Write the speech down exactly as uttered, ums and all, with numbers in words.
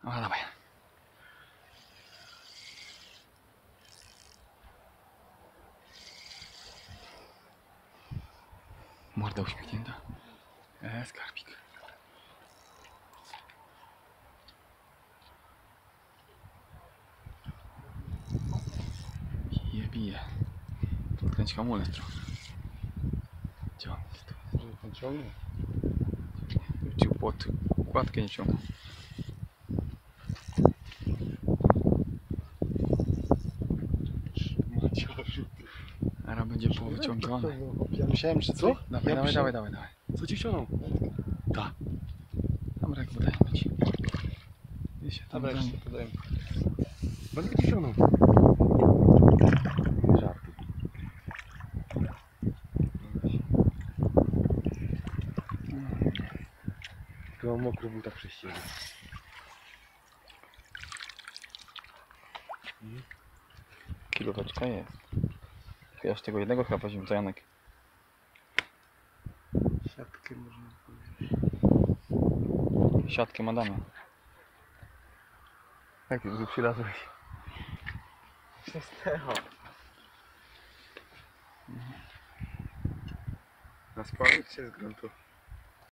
No dawaj. Morda uśmiechnięta. E, skarbik. Bije, bije. Podkręć hamulec trochę. Ciągnij to. Żeby pan ciągnął? Ci pod kładkę nie ciągnął. Teraz będzie powyciągane. Ja myślałem, że Co? co? Dawaj, ja dawaj, myślałem... dawaj, dawaj, dawaj. Co ci wciągnął? Tak. Tam rek wydaje być. Gdzie się tam Dobra, za jeszcze nim. podaję. Będę ci wciągnął. Żarty. Tu mam mokro w butach przez ciebie. Kilóweczka jest. Ja z tego jednego chyba weźmiemy to Janek. Siatkę można powiedzieć. Siatkę ma Damian. Jak już przylazłeś? Się stecho. Na spałek się zgrątu.